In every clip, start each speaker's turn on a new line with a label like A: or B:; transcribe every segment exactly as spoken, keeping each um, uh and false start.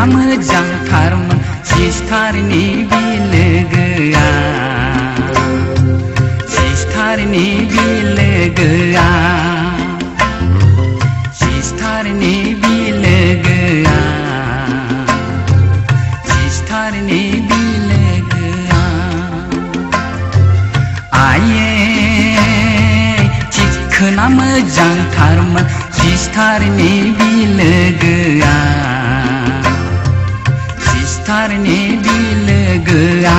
A: मोजांथारमोन सिस्टारनि बिलोगोआ सिस्टारनि बिलोगोआ सिस्टारनि बिलोगोआ सिस्टारनि बिलोगोआ आये थिखोना मोजांथारमोन सिस्टारनि बिलोगोआ सिस्टारनि बिलोगोआ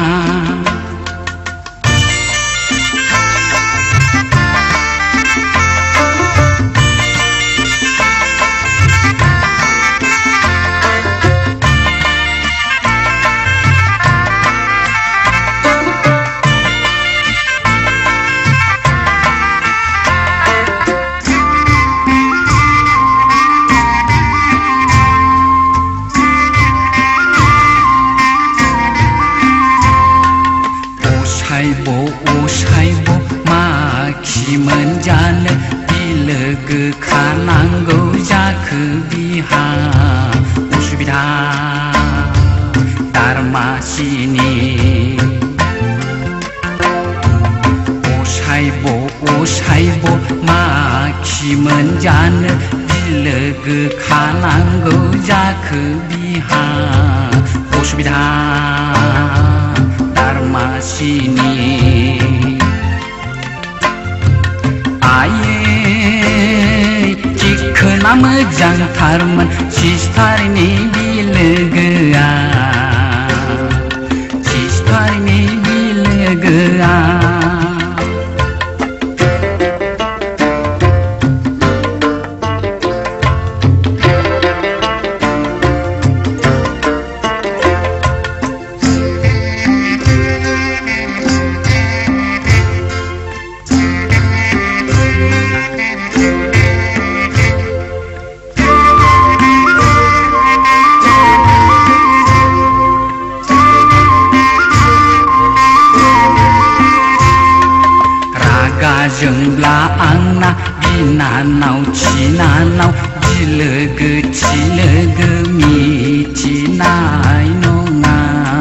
A: असाइब' असाइब' माखि मोनजानो बिलोगो खानांगौ जाखो बिहा उसुबिदा दारमासिनि असाइब' असाइब' माखि मोनजानो बिलोगो खानांगौ जाखो बिहा उसुबिदा दारमासिनि आये थिखोना मोजांथारमोन सिस्टारनि बिलोगोआ सिस्टारनि बिलोगोआ जोंब्ला आंना बिनानाव थिनानाव बिलोगो थिलोगो मिथिनाय नङा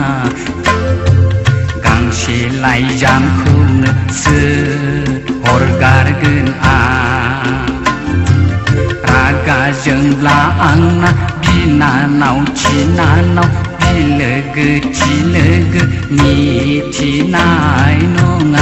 A: गांसे लाइजामखौनोसो हरगारगोन आं रागा जोंब्ला आंना बिनानाव थिनानाव बिलोगो थिलोगो मिथिनाय नङा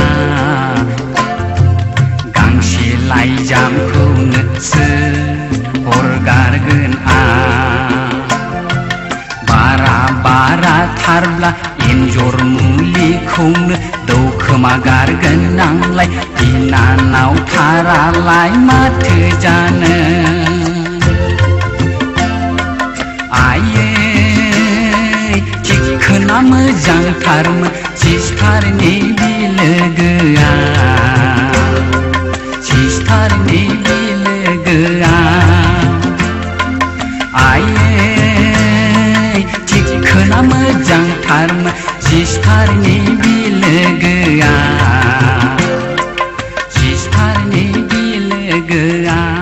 A: गांसे लाइजामखौनोसो हरगारगोन आं बारा बारा थारब्ला एन्जर मुलिखौनो दौखोमा गारगोन आंलाय बिनानाव थारालाय माथो जानो आये थिखोना मोजांथारमोन सिस्टारनि बिलोगोआ सिस्टारनि बिलोगोआ आये थिखोना मोजांथारमोन सिस्टारनि बिलोगोआ सिस्टारनि बिलोगोआ